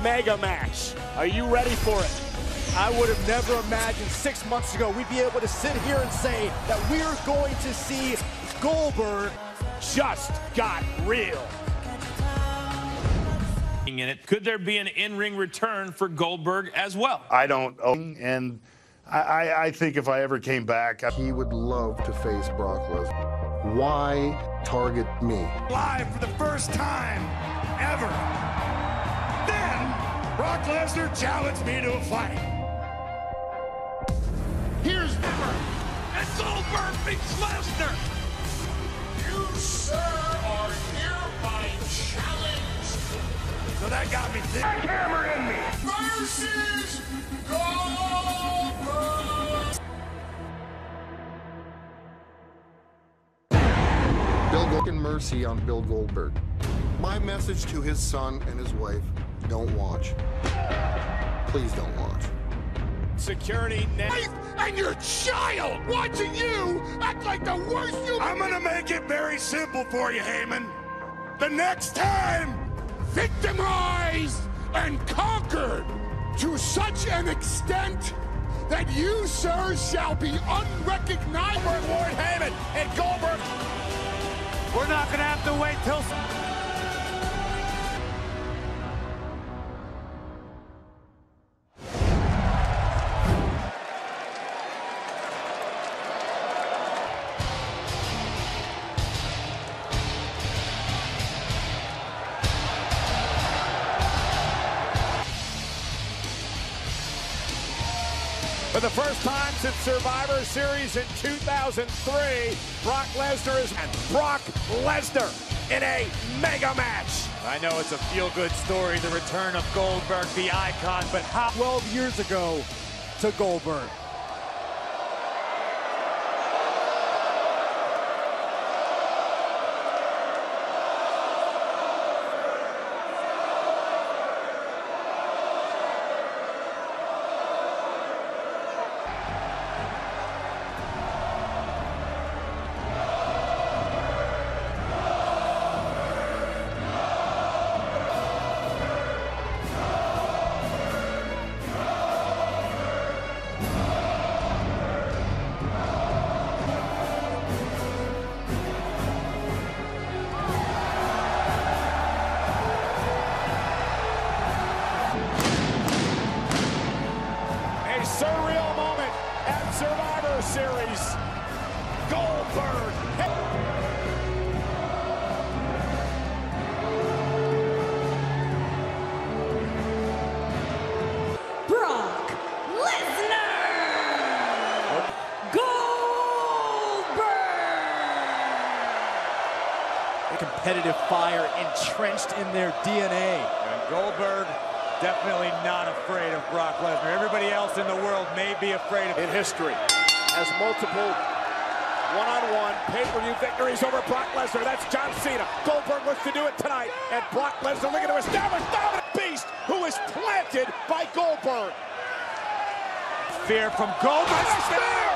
mega match. Are you ready for it? I would have never imagined 6 months ago we'd be able to sit here and say that we're going to see Goldberg. Just got real. In it, could there be an in-ring return for Goldberg as well? I don't own, and I think if I ever came back, he would love to face Brock Lesnar. Why target me? Live for the first time ever. Then Brock Lesnar challenged me to a fight. Here's Hammer, And Goldberg beats Lesnar. you, sir, are hereby challenged. So that got me thinking. Hammer in me versus Goldberg. Bill Goldberg, mercy on Bill Goldberg. My message to his son and his wife: don't watch. Please don't watch. Security next. And your child watching you act like the worst human. I'm gonna make it very simple for you, Heyman. The next time, victimized and conquered to such an extent that you, sir, shall be unrecognizable. Ward Heyman and Goldberg. We're not gonna have to wait till. For the first time since Survivor Series in 2003, Brock Lesnar is Brock Lesnar in a mega match. I know it's a feel-good story, the return of Goldberg, the icon, but how 12 years ago to Goldberg. surreal moment at Survivor Series. Goldberg. Brock Lesnar. Goldberg. A competitive fire entrenched in their DNA. And Goldberg definitely not afraid of Brock Lesnar. Everybody else in the world may be afraid of him. In history, has multiple one-on-one pay-per-view victories over Brock Lesnar. That's John Cena. Goldberg looks to do it tonight. And Brock Lesnar looking to establish dominant beast who is planted by Goldberg. Fear from Goldberg. Spear!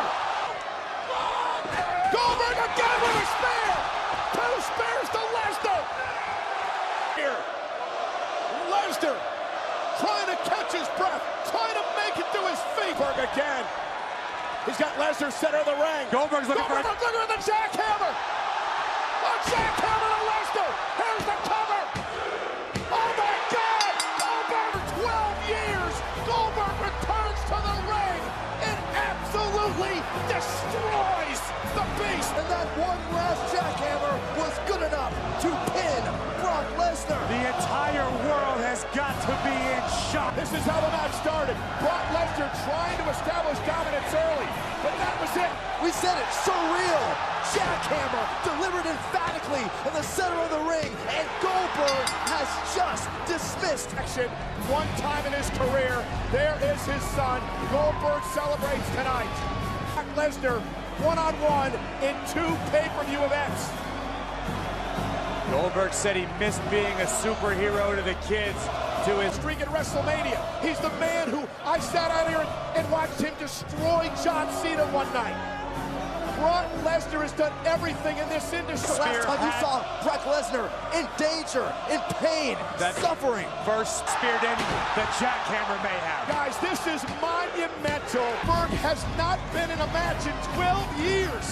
Goldberg again with a spear! Two spears to Lesnar! Here, Lesnar trying to catch his breath, trying to make it to his feet. Goldberg again. He's got Lesnar center of the ring. Goldberg's looking for look at the jackhammer. A jackhammer to Lesnar. Here's the cover. Oh my God! Goldberg, 12 years. Goldberg returns to the ring and absolutely destroys the beast. And that one last jackhammer was good enough to pin Brock Lesnar. The entire world has got to be in shock. This is how the match started. Brock Lesnar trying to establish dominance early, but that was it. We said it, surreal. Jackhammer delivered emphatically in the center of the ring, and Goldberg has just dismissed. Action one time in his career. There is his son. Goldberg celebrates tonight. Brock Lesnar one-on-one in 2 pay-per-view events. Goldberg said he missed being a superhero to the kids, to his streak at WrestleMania. He's the man who I sat out here and watched him destroy John Cena one night. Brock Lesnar has done everything in this industry. The last time you saw Brock Lesnar in danger, in pain, suffering. First spear ending that Jackhammer may have. Guys, this is monumental. Berg has not been in a match in 12 years.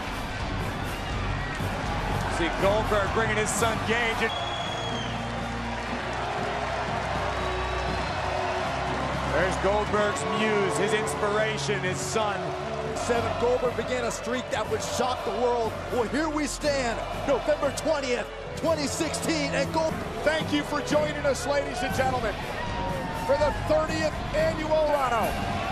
See Goldberg bringing his son Gage. There's Goldberg's muse, his inspiration, his son. Goldberg began a streak that would shock the world. Well, here we stand, November 20th, 2016, and Thank you for joining us, ladies and gentlemen, for the 30th annual Rano.